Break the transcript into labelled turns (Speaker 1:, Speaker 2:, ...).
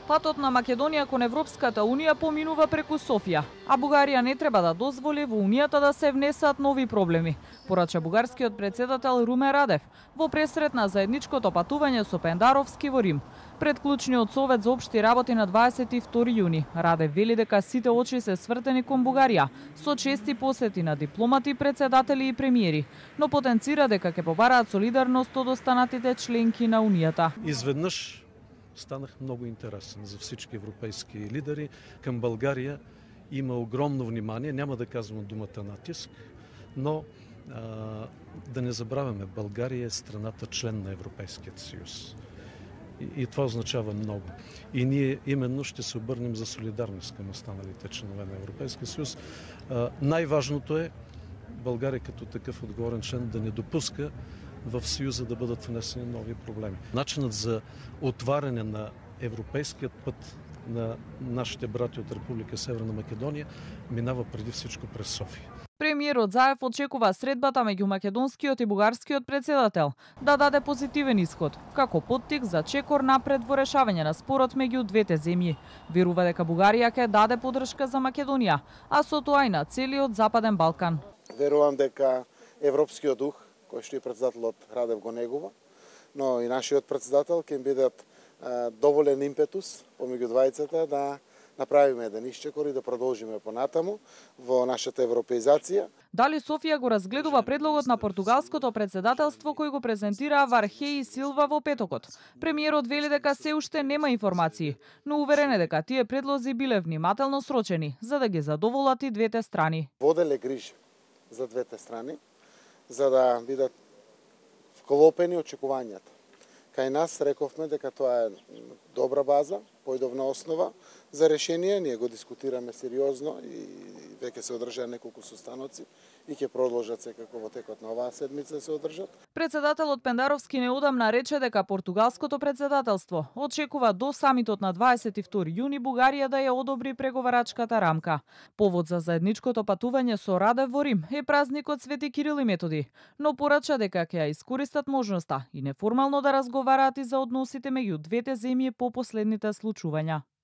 Speaker 1: Патот на Македонија кон Европската Унија поминува преку Софија, а Бугарија не треба да дозволи во Унијата да се внесат нови проблеми, порача бугарскиот претседател Румен Радев во пресрет на заедничкото патување со Пендаровски во Рим. Пред клучниот совет за општи работи на 22 јуни, Радев вели дека сите очи се свртени кон Бугарија, со чести посети на дипломати, председатели и премиери, но потенцира дека ќе побараат солидарност од останатите членки на Унијата.
Speaker 2: Изведнъж станах много интересен за всички европейски лидери. Към България има огромно внимание, няма да казвам думата натиск, но да не забравяме, България е страната член на Европейският съюз. И това означава много. И ние именно ще се обърнем за солидарност към останалите членове на Европейския съюз. Най-важното е България като такъв отговорен член да не допуска в Съюза да бъдат внесени нови проблеми. Начинът за отваряне на европейският път на нашите брати от Република Северна Македония минава преди всичко през София.
Speaker 1: Премиерот Заев очекува средбата меѓу македонскиот и бугарскиот претседател да даде позитивен исход, како поттик за чекор напред во решавање на спорот меѓу двете земји. Верува дека Бугарија ќе даде поддршка за Македонија, а со тоа и на целиот Западен Балкан.
Speaker 3: Верувам дека европскиот дух, кој што и председателот Радев го негува, но и нашиот председател ќе бидат доволен импетус помеѓу двајцата да направиме еден исчекор и да продолжиме понатаму во нашата европеизација.
Speaker 1: Дали Софија го разгледува предлогот на португалското претседателство кој го презентира Вархеи Силва во петокот? Премиерот вели дека се уште нема информации, но уверен е дека тие предлози биле внимателно срочени за да ги задоволат и двете страни.
Speaker 3: Воделе грижа за двете страни за да бидат вклопени очекувањата. Кај нас рековме дека тоа е добра база, појдовна основа за решение. Ние го дискутираме сериозно и веќе се одржаа неколку состаноци и ќе продолжат секако во текот на оваа седмица се одржат.
Speaker 1: Председателот Пендаровски неодамна рече дека португалското председателство очекува до самитот на 22 јуни Бугарија да ја одобри преговарачката рамка. Повод за заедничкото патување со Радев во Рим е празникот Свети Кирил и Методи, но порача дека ќе ја искористат можноста и неформално да разговараат и за односите меѓу двете земји по последните случувања.